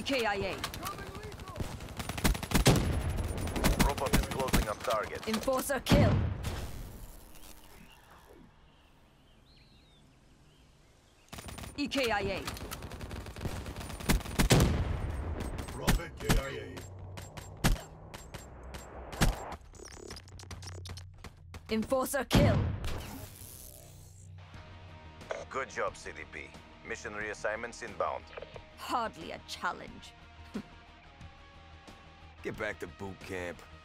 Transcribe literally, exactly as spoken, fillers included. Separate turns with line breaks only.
K I A.
Robot is closing on target.
Enforcer kill. E K I A.
Prophet K I A.
Enforcer kill.
Good job, C D P. Mission reassignments inbound.
Hardly a challenge.
Get back to boot camp.